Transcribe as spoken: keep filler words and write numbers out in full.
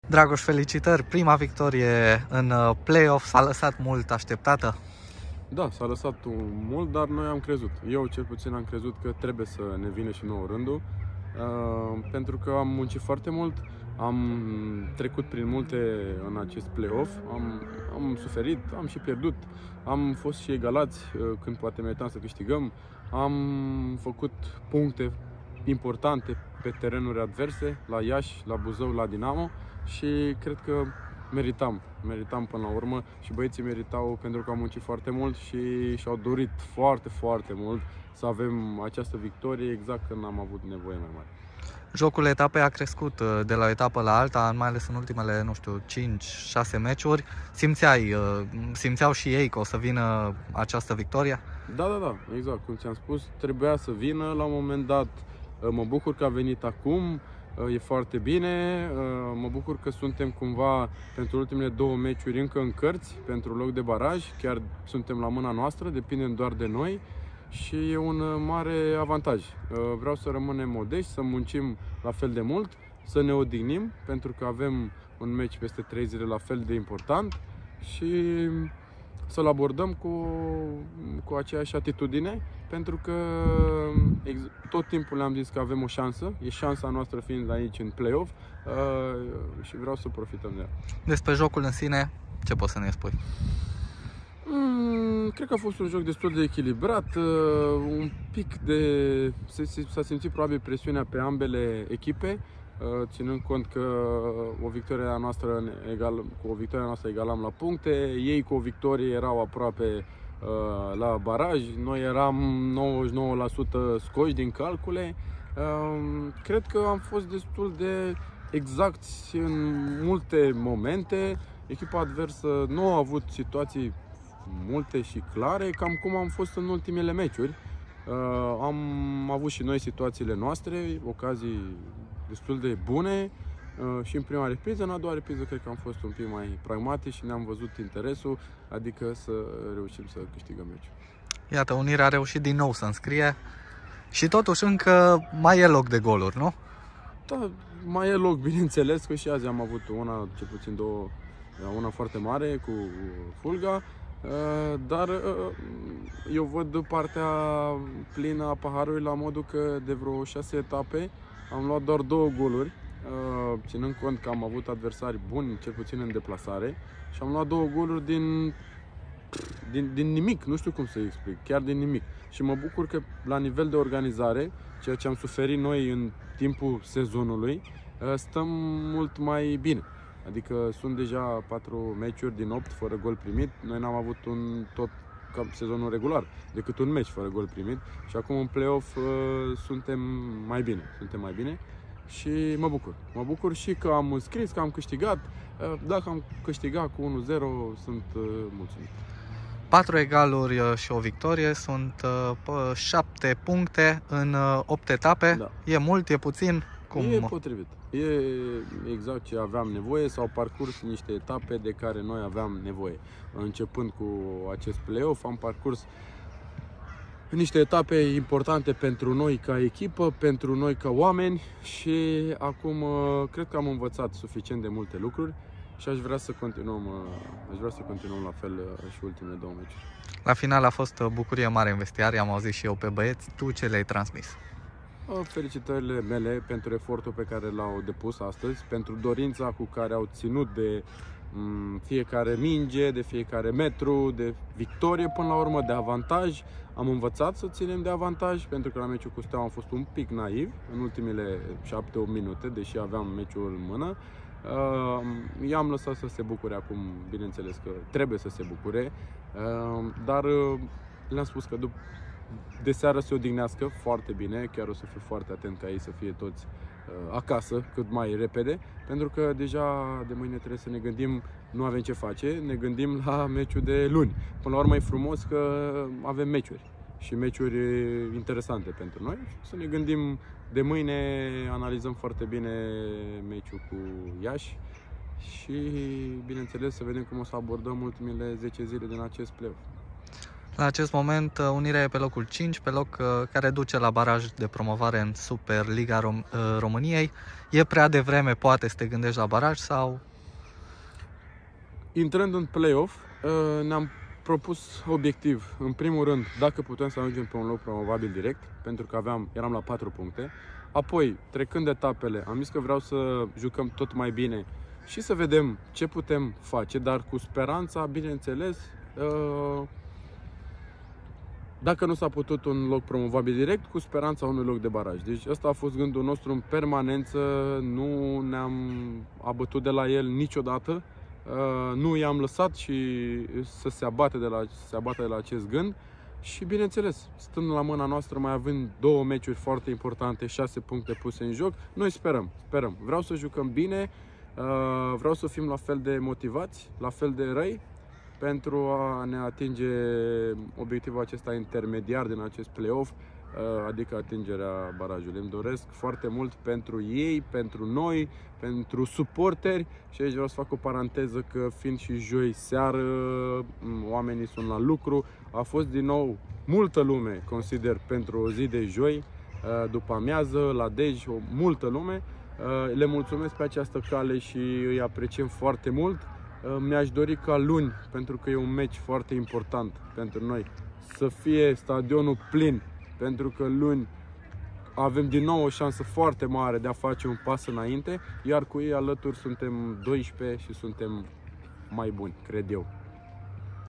Dragoș, felicitări! Prima victorie în play-off s-a lăsat mult așteptată? Da, s-a lăsat mult, dar noi am crezut. Eu cel puțin am crezut că trebuie să ne vină și nouă rândul, uh, pentru că am muncit foarte mult, am trecut prin multe în acest play-off, am, am suferit, am și pierdut, am fost și egalați uh, când poate meritam să câștigăm, am făcut puncte importante pe terenuri adverse, la Iași, la Buzău, la Dinamo, și cred că meritam, meritam până la urmă și băieții meritau pentru că am muncit foarte mult și și-au dorit foarte, foarte mult să avem această victorie exact când am avut nevoie mai mare. Jocul etapei a crescut de la o etapă la alta, mai ales în ultimele, nu știu, cinci șase meciuri. Simțeai, simțeau și ei că o să vină această victorie? Da, da, da, exact, cum ți-am spus, trebuia să vină la un moment dat. Mă bucur că a venit acum. E foarte bine, mă bucur că suntem cumva pentru ultimele două meciuri încă în cărți pentru loc de baraj, chiar suntem la mâna noastră, depindem doar de noi și e un mare avantaj. Vreau să rămânem modești, să muncim la fel de mult, să ne odihnim, pentru că avem un meci peste trei zile la fel de important și să-l abordăm cu, cu aceeași atitudine, pentru că tot timpul le-am zis că avem o șansă, e șansa noastră fiind aici în play-off uh, și vreau să profităm de ea. Despre jocul în sine, ce poți să ne spui? Mm, cred că a fost un joc destul de echilibrat, uh, un pic de... s-a simțit probabil presiunea pe ambele echipe, uh, ținând cont că o victorie a noastră egal, cu o victorie noastră egalam la puncte, ei cu o victorie erau aproape la baraj, noi eram nouăzeci și nouă la sută scoși din calcule. Cred că am fost destul de exacti în multe momente. Echipa adversă nu a avut situații multe și clare, cam cum am fost în ultimele meciuri. Am avut și noi situațiile noastre, ocazii destul de bune. Și în prima repriză, în a doua repriză cred că am fost un pic mai pragmatici și ne-am văzut interesul, adică să reușim să câștigăm meciul. Iată, Unirea a reușit din nou să înscrie și totuși încă mai e loc de goluri, nu? Da, mai e loc, bineînțeles, că și azi am avut una, cel puțin două, una foarte mare cu Fulga, dar eu văd partea plină a paharului la modul că de vreo șase etape am luat doar două goluri, ținând cont că am avut adversari buni, cel puțin în deplasare, și am luat două goluri din, din, din nimic, nu știu cum să explic, chiar din nimic. Și mă bucur că la nivel de organizare, ceea ce am suferit noi în timpul sezonului, stăm mult mai bine. Adică sunt deja patru meciuri din opt fără gol primit, noi n-am avut un tot ca sezonul regular, decât un meci fără gol primit și acum în play-off suntem mai bine, suntem mai bine. Și mă bucur. Mă bucur și că am înscris, că am câștigat. Dacă am câștigat cu unu zero, sunt mulțumit. Patru egaluri și o victorie, sunt șapte puncte în opt etape. Da. E mult, e puțin? Cum? E potrivit. E exact ce aveam nevoie, s-au parcurs niște etape de care noi aveam nevoie. Începând cu acest play-off, am parcurs niște etape importante pentru noi ca echipă, pentru noi ca oameni și acum cred că am învățat suficient de multe lucruri și aș vrea să continuăm, aș vrea să continuăm la fel și ultimele două meciuri. La final a fost bucurie mare în vestiar, am auzit și eu pe băieți, tu ce le-ai transmis? Felicitările mele pentru efortul pe care l-au depus astăzi, pentru dorința cu care au ținut de fiecare minge, de fiecare metru, de victorie până la urmă, de avantaj. Am învățat să ținem de avantaj, pentru că la meciul cu Steaua am fost un pic naiv în ultimele șapte opt minute, deși aveam meciul în mână. I-am lăsat să se bucure acum, bineînțeles că trebuie să se bucure, dar le-am spus că de seară se odihnească foarte bine, chiar o să fiu foarte atent ca ei să fie toți acasă cât mai repede, pentru că deja de mâine trebuie să ne gândim, nu avem ce face, ne gândim la meciul de luni. Până la urmă e frumos că avem meciuri și meciuri interesante pentru noi. Să ne gândim de mâine, analizăm foarte bine meciul cu Iași și bineînțeles să vedem cum o să abordăm ultimele zece zile din acest play-off. La acest moment Unirea e pe locul cinci, pe loc care duce la baraj de promovare în Superliga Rom- României. E prea devreme, poate, să te gândești la baraj sau... Intrând în play-off, ne-am propus obiectiv, în primul rând, dacă putem să ajungem pe un loc promovabil direct, pentru că aveam, eram la patru puncte. Apoi, trecând etapele, am zis că vreau să jucăm tot mai bine și să vedem ce putem face, dar cu speranța, bineînțeles, dacă nu s-a putut un loc promovabil direct, cu speranța unui loc de baraj. Deci ăsta a fost gândul nostru în permanență, nu ne-am abătut de la el niciodată. Uh, nu i-am lăsat și să se abate de la, să se abate de la acest gând și, bineînțeles, stând la mâna noastră, mai având două meciuri foarte importante, șase puncte puse în joc, noi sperăm, sperăm. Vreau să jucăm bine, uh, vreau să fim la fel de motivați, la fel de răi, pentru a ne atinge obiectivul acesta intermediar din acest play-off, adică atingerea barajului. Îmi doresc foarte mult pentru ei, pentru noi, pentru suporteri și aici vreau să fac o paranteză că fiind și joi seară, oamenii sunt la lucru, a fost din nou multă lume, consider, pentru o zi de joi, după amiază, la Dej, o multă lume. Le mulțumesc pe această cale și îi apreciem foarte mult. Mi-aș dori ca luni, pentru că e un meci foarte important pentru noi, să fie stadionul plin, pentru că luni avem din nou o șansă foarte mare de a face un pas înainte, iar cu ei alături suntem doisprezece și suntem mai buni, cred eu.